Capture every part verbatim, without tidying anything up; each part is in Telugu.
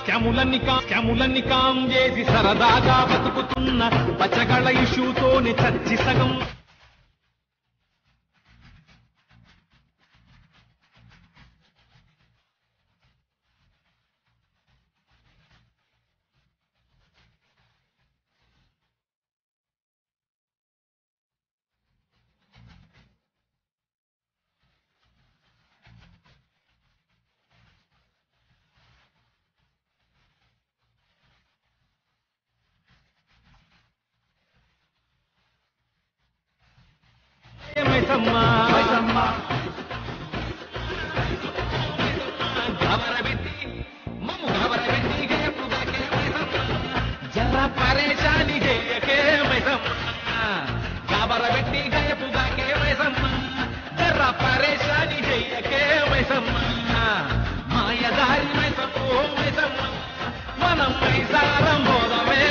స్కాములన్నీ కా స్కాములన్నీ కాం చేసి సరదాగా బతుకుతున్న పచ్చగళ్ళ ఇష్యూతోనే చచ్చి సగం जरा परेशानी के गाबर बेटी गए पुगा के जरा परेशानी के मायदारी मन मैसारम होदमे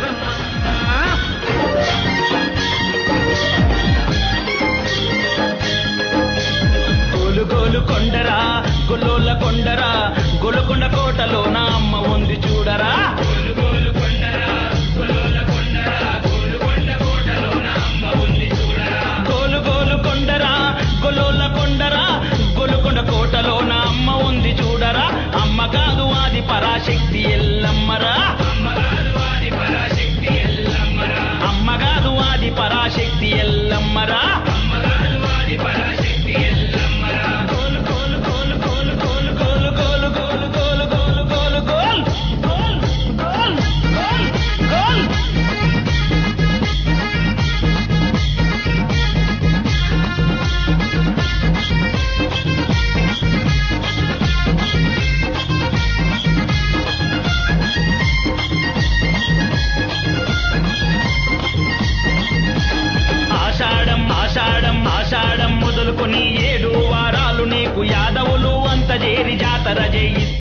గోలు గోలు కొండరా గొల్లోల కొండరా గొలుకొండ కోటలో నా అమ్మ ఉంది చూడరా గోలు గోలు కొండరా గొల్లోల కొండరా గొలుకొండ కోటలో నా అమ్మ ఉంది చూడరా గోలు గోలు కొండరా గొల్లోల కొండరా గొలుకొండ కోటలో నా అమ్మ ఉంది చూడరా అమ్మ కాదు ఆది పరాశక్తి ఎల్లమ్మరా అమ్మ కాదు ఆది పరాశక్తి ఎల్లమ్మరా అమ్మ కాదు ఆది పరాశక్తి ఎల్లమ్మరా అమ్మ కాదు ఆది పరాశక్తి ఎల్లమ్మరా ఆషాఢం ఆషాఢం మొదలుకొని ఏడు వారాలు నీకు యాదవులు అంత చేరి జాతర చేయి